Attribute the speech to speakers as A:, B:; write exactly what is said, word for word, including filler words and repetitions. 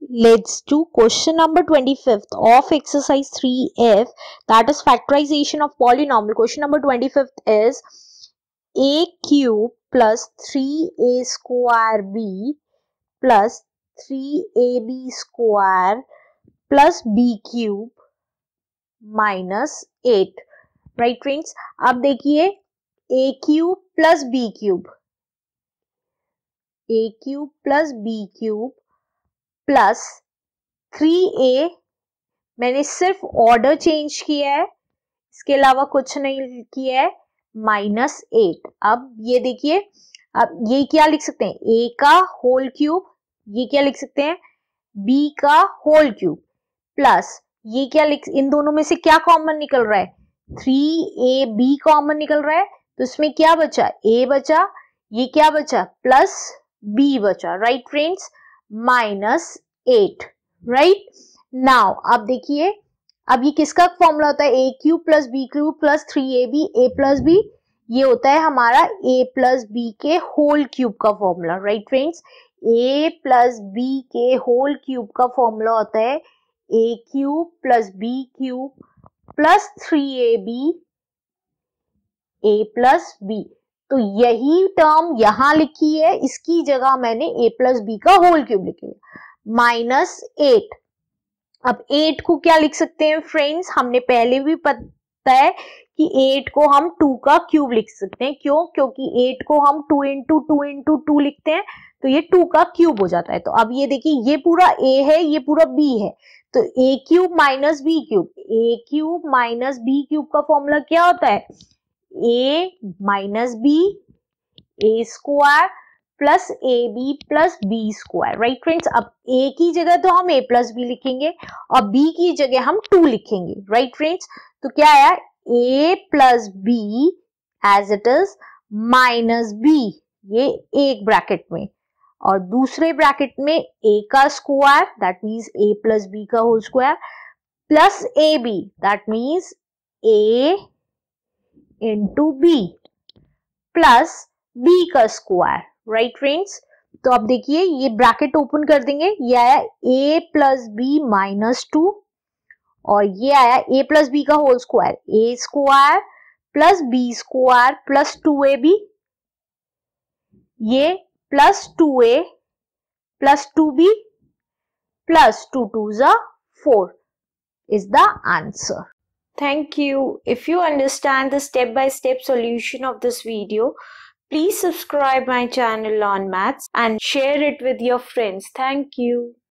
A: Let's do question number twenty-fifth of exercise three F, that is factorization of polynomial. Question number twenty-fifth is a cube plus three a square b plus three a b square plus b cube minus eight. Right friends, अब देखिए a cube plus b cube, a cube plus b cube plus three a, मैंने सिर्फ order change किया है, इसके अलावा कुछ नहीं किया है, माइनस एट. अब ये देखिए, अब ये क्या लिख सकते हैं, a का होल क्यूब, ये क्या लिख सकते हैं, b का होल क्यूब प्लस ये क्या लिख, इन दोनों में से क्या कॉमन निकल रहा है, थ्री ए बी कॉमन निकल रहा है, तो इसमें क्या बचा, a बचा, ये क्या बचा, प्लस b बचा. Right friends, minus eight. Right now अब देखिए, अब ये किसका फॉर्मूला होता है, a cube plus b cube plus three a b a plus b, ये होता है हमारा a प्लस बी के होल क्यूब का formula. Right friends, a plus b के होल क्यूब का फॉर्मूला होता है a cube plus b cube plus three a b a plus b. तो यही टर्म यहां लिखी है, इसकी जगह मैंने a प्लस बी का होल क्यूब लिखा है, माइनस एट. अब एट को क्या लिख सकते हैं फ्रेंड्स, हमने पहले भी पता है कि एट को हम टू का क्यूब लिख सकते हैं. क्यों, क्योंकि एट को हम two into two into two लिखते हैं, तो ये टू का क्यूब हो जाता है. तो अब ये देखिए, ये पूरा a है, ये पूरा b है, तो a cube minus b cube, a cube minus b cube का फॉर्मूला क्या होता है, a minus b a square plus a b plus b square. Right friends, अब a की जगह तो हम a प्लस बी लिखेंगे और b की जगह हम टू लिखेंगे. राइट फ्रेंड्स, तो क्या आया, a plus b as it is minus b, ये एक ब्रैकेट में, और दूसरे ब्रैकेट में a का square, that means a plus b का whole square plus a b, that means a into b plus b का स्क्वायर. राइट फ्रेंड्स, तो अब देखिए ये ब्रैकेट ओपन कर देंगे, ये आया a plus b minus two, और ये आया a प्लस बी का whole square, a square plus b square plus two a b, ये plus two a plus two b plus two two जा four is the answer.
B: Thank you. If you understand the step-by-step solution of this video, please subscribe my channel on Maths and share it with your friends. Thank you.